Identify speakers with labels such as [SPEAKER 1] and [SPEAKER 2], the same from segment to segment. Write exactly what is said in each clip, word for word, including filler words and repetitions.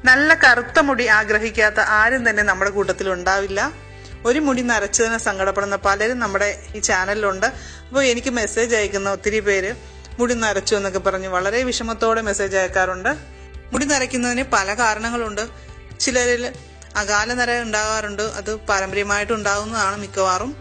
[SPEAKER 1] നല്ല കറുത്ത മുടി ആഗ്രഹിക്കാത്ത ആരും തന്നെ നമ്മുടെ കൂട്ടത്തിൽ ഉണ്ടാവില്ല. ഒരു മുടി നരച്ചതിന് സങ്കടപ്പെടുന്ന പലരും നമ്മുടെ ഈ ചാനലിലുണ്ട്. അപ്പോൾ എനിക്ക് മെസ്സേജ് അയക്കുന്ന ഒത്തിരി പേര് മുടി നരച്ചു എന്നൊക്കെ പറഞ്ഞ് വളരെ വിഷമത്തോടെ മെസ്സേജ് അയക്കാറുണ്ട്. മുടി നരയ്ക്കുന്നതിന് പല കാരണങ്ങളുണ്ട്. ചിലരിൽ അകാല നര ഉണ്ടാകാറുണ്ട്, അത് പാരമ്പര്യമായിട്ട് ഉണ്ടാകുന്നതാണ് മിക്കവാറും.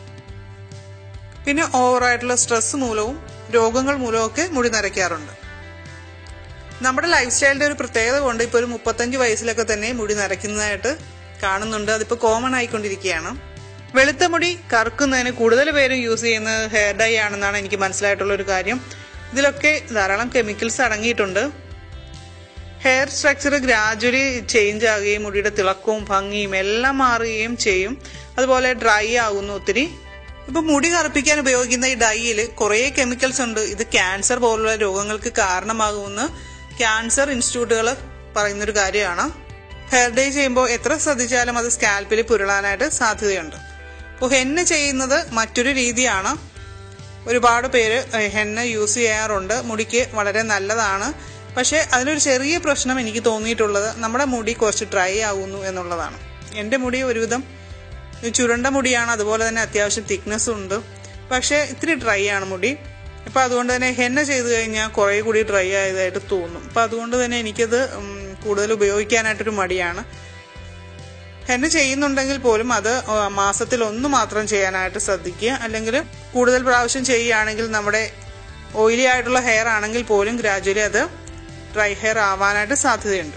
[SPEAKER 1] പിന്നെ ഓവറായിട്ടുള്ള സ്ട്രെസ് മൂലവും രോഗങ്ങൾ മൂലവും ഒക്കെ മുടി നരയ്ക്കാറുണ്ട്. നമ്മുടെ ലൈഫ് സ്റ്റൈലിന്റെ ഒരു പ്രത്യേകത കൊണ്ട് ഇപ്പോൾ ഒരു മുപ്പത്തഞ്ച് വയസ്സിലൊക്കെ തന്നെ മുടി നരയ്ക്കുന്നതായിട്ട് കാണുന്നുണ്ട്. അതിപ്പോൾ കോമൺ ആയിക്കൊണ്ടിരിക്കുകയാണ്. വെളുത്ത മുടി കറുക്കുന്നതിന് കൂടുതൽ പേരും യൂസ് ചെയ്യുന്നത് ഹെയർ ഡൈ ആണെന്നാണ് എനിക്ക് മനസ്സിലായിട്ടുള്ള ഒരു കാര്യം. ഇതിലൊക്കെ ധാരാളം കെമിക്കൽസ് അടങ്ങിയിട്ടുണ്ട്. ഹെയർ സ്ട്രക്ചർ ഗ്രാജുവലി ചേഞ്ച് ആകുകയും മുടിയുടെ തിളക്കവും ഭംഗിയും എല്ലാം മാറുകയും ചെയ്യും. അതുപോലെ ഡ്രൈ ആകുന്നു ഒത്തിരി. ഇപ്പൊ മുടി കറുപ്പിക്കാൻ ഉപയോഗിക്കുന്ന ഈ ഡൈയിൽ കുറെ കെമിക്കൽസ് ഉണ്ട്. ഇത് ക്യാൻസർ പോലുള്ള രോഗങ്ങൾക്ക് കാരണമാകുമെന്ന് ക്യാൻസർ ഇൻസ്റ്റിറ്റ്യൂട്ടുകൾ പറയുന്നൊരു കാര്യമാണ്. ഹെയർ ഡൈ ചെയ്യുമ്പോൾ എത്ര ശ്രദ്ധിച്ചാലും അത് സ്കാൽപ്പിൽ പുരളാനായിട്ട് സാധ്യതയുണ്ട്. അപ്പോൾ ഹെന്ന ചെയ്യുന്നത് മറ്റൊരു രീതിയാണ്. ഒരുപാട് പേര് ഹെന്ന യൂസ് ചെയ്യാറുണ്ട്. മുടിക്ക് വളരെ നല്ലതാണ്. പക്ഷെ അതിനൊരു ചെറിയ പ്രശ്നം എനിക്ക് തോന്നിയിട്ടുള്ളത് നമ്മുടെ മുടി കുറച്ച് ഡ്രൈ ആകുന്നു എന്നുള്ളതാണ്. എൻ്റെ മുടി ഒരുവിധം ചുരുണ്ട മുടിയാണ്, അതുപോലെ തന്നെ അത്യാവശ്യം തിക്നെസ്സും ഉണ്ട്. പക്ഷെ ഇത്തിരി ഡ്രൈ ആണ് മുടി. അപ്പൊ അതുകൊണ്ട് തന്നെ ഹെന്ന ചെയ്ത് കഴിഞ്ഞാൽ കുറെ കൂടി ഡ്രൈ ആയതായിട്ട് തോന്നും. അപ്പൊ അതുകൊണ്ട് തന്നെ എനിക്കത് കൂടുതൽ ഉപയോഗിക്കാനായിട്ടൊരു മടിയാണ്. ഹെന്ന ചെയ്യുന്നുണ്ടെങ്കിൽ പോലും അത് മാസത്തിൽ ഒന്ന് മാത്രം ചെയ്യാനായിട്ട് ശ്രദ്ധിക്കുക. അല്ലെങ്കിൽ കൂടുതൽ പ്രാവശ്യം ചെയ്യുകയാണെങ്കിൽ നമ്മുടെ ഓയിലി ആയിട്ടുള്ള ഹെയർ ആണെങ്കിൽ പോലും ഗ്രാജുവലി അത് ഡ്രൈ ഹെയർ ആവാനായിട്ട് സാധ്യതയുണ്ട്.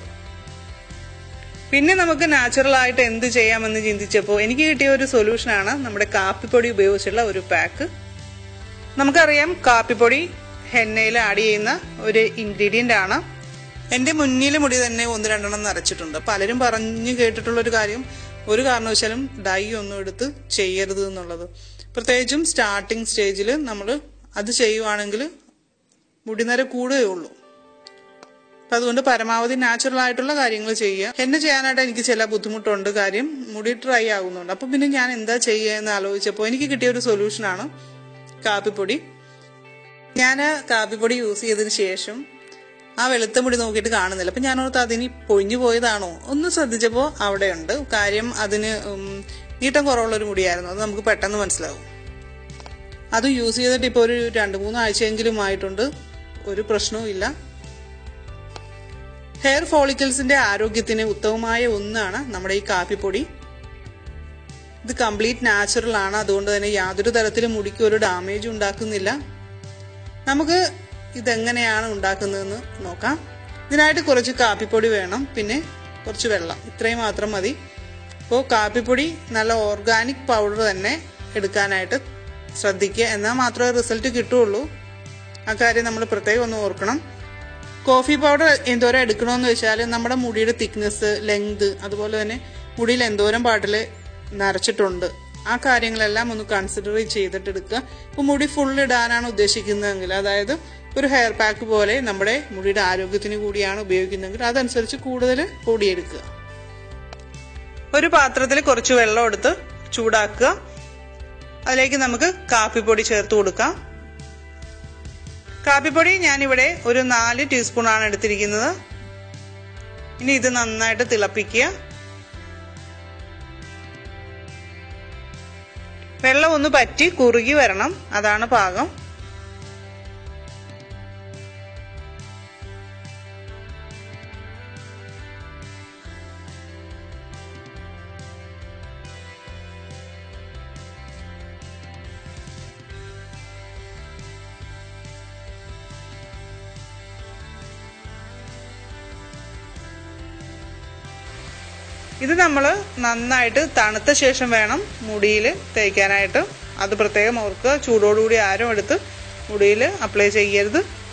[SPEAKER 1] പിന്നെ നമുക്ക് നാച്ചുറൽ ആയിട്ട് എന്ത് ചെയ്യാമെന്ന് ചിന്തിച്ചപ്പോൾ എനിക്ക് കിട്ടിയ ഒരു സൊല്യൂഷനാണ് നമ്മുടെ കാപ്പിപ്പൊടി ഉപയോഗിച്ചുള്ള ഒരു പാക്ക്. നമുക്കറിയാം കാപ്പിപ്പൊടി ഹെന്നയിൽ ആഡ് ചെയ്യുന്ന ഒരു ഇൻഗ്രീഡിയന്റ് ആണ്. എന്റെ മുന്നിൽ മുടി തന്നെ ഒന്ന് രണ്ടെണ്ണം നരച്ചിട്ടുണ്ട്. പലരും പറഞ്ഞു കേട്ടിട്ടുള്ള ഒരു കാര്യം, ഒരു കാരണവശാലും ഡൈ ഒന്നും എടുത്ത് ചെയ്യരുത് എന്നുള്ളത്. പ്രത്യേകിച്ചും സ്റ്റാർട്ടിങ് സ്റ്റേജിൽ നമ്മൾ അത് ചെയ്യുവാണെങ്കിൽ മുടിനര കൂടുകയുള്ളൂ. അപ്പൊ അതുകൊണ്ട് പരമാവധി നാച്ചുറൽ ആയിട്ടുള്ള കാര്യങ്ങൾ ചെയ്യുക. ഹെന്ന ചെയ്യാനായിട്ട് എനിക്ക് ചില ബുദ്ധിമുട്ടുണ്ട്, കാര്യം മുടി ഡ്രൈ ആകുന്നുണ്ട്. അപ്പൊ പിന്നെ ഞാൻ എന്താ ചെയ്യുക എന്ന് ആലോചിച്ചപ്പോൾ എനിക്ക് കിട്ടിയ ഒരു സൊല്യൂഷനാണ് കാപ്പിപ്പൊടി. ഞാൻ കാപ്പിപ്പൊടി യൂസ് ചെയ്തതിന് ശേഷം ആ വെളുത്ത മുടി നോക്കിയിട്ട് കാണുന്നില്ല. അപ്പൊ ഞാൻ ഓർത്ത് അതിന് പൊഴിഞ്ഞു പോയതാണോ ഒന്ന് ശ്രദ്ധിച്ചപ്പോൾ അവിടെയുണ്ട്. കാര്യം അതിന് നീട്ടം കുറവുള്ള ഒരു മുടിയായിരുന്നു. അത് നമുക്ക് പെട്ടെന്ന് മനസ്സിലാവും. അത് യൂസ് ചെയ്തിട്ട് ഇപ്പൊ ഒരു രണ്ടു മൂന്ന് ആഴ്ചയെങ്കിലും ആയിട്ടുണ്ട്. ഒരു പ്രശ്നവും ഇല്ല. ഹെയർ ഫോളിക്കിൾസിന്റെ ആരോഗ്യത്തിന് ഉത്തമമായ ഒന്നാണ് നമ്മുടെ ഈ കാപ്പിപ്പൊടി. ഇത് കംപ്ലീറ്റ് നാച്ചുറൽ ആണ്. അതുകൊണ്ട് തന്നെ യാതൊരു തരത്തിലും മുടിക്ക് ഒരു ഡാമേജ് ഉണ്ടാക്കുന്നില്ല. നമുക്ക് ഇതെങ്ങനെയാണ് ഉണ്ടാക്കുന്നതെന്ന് നോക്കാം. ഇതിനായിട്ട് കുറച്ച് കാപ്പിപ്പൊടി വേണം, പിന്നെ കുറച്ച് വെള്ളം, ഇത്രയും മാത്രം മതി. അപ്പോൾ കാപ്പിപ്പൊടി നല്ല ഓർഗാനിക് പൗഡർ തന്നെ എടുക്കാനായിട്ട് ശ്രദ്ധിക്കുക. എന്നാൽ മാത്രമേ റിസൾട്ട് കിട്ടുള്ളൂ. ആ കാര്യം നമ്മൾ പ്രത്യേകം ഒന്ന് ഓർക്കണം. കോഫി പൗഡർ എന്തോരം എടുക്കണമെന്ന് വെച്ചാൽ നമ്മുടെ മുടിയുടെ തിക്നെസ്, ലെങ്ത്, അതുപോലെ തന്നെ മുടിയിൽ എന്തോരം പാട്ടിൽ നരച്ചിട്ടുണ്ട്, ആ കാര്യങ്ങളെല്ലാം ഒന്ന് കൺസിഡർ ചെയ്തിട്ട് എടുക്കുക. ഇപ്പൊ മുടി ഫുൾ ഇടാനാണ് ഉദ്ദേശിക്കുന്നതെങ്കിൽ, അതായത് ഒരു ഹെയർ പാക്ക് പോലെ നമ്മുടെ മുടിയുടെ ആരോഗ്യത്തിന് കൂടിയാണ് ഉപയോഗിക്കുന്നതെങ്കിൽ അതനുസരിച്ച് കൂടുതൽ പൊടിയെടുക്കുക. ഒരു പാത്രത്തിൽ കുറച്ച് വെള്ളം എടുത്ത് ചൂടാക്കുക. അതിലേക്ക് നമുക്ക് കാപ്പിപ്പൊടി ചേർത്ത് കൊടുക്കാം. കാപ്പിപ്പൊടി ഞാനിവിടെ ഒരു നാല് ടീസ്പൂൺ ആണ് എടുത്തിരിക്കുന്നത്. ഇനി ഇത് നന്നായിട്ട് തിളപ്പിക്കുക. വെള്ളം ഒന്ന് പറ്റി കുറുകി വരണം, അതാണ് പാകം. ഇത് നമ്മൾ നന്നായിട്ട് തണുത്ത ശേഷം വേണം മുടിയിൽ തേക്കാനായിട്ട്. അത് പ്രത്യേകം ഓർക്കുക. ചൂടോടുകൂടി ആരും എടുത്ത് മുടിയിൽ അപ്ലൈ ചെയ്യരുത്.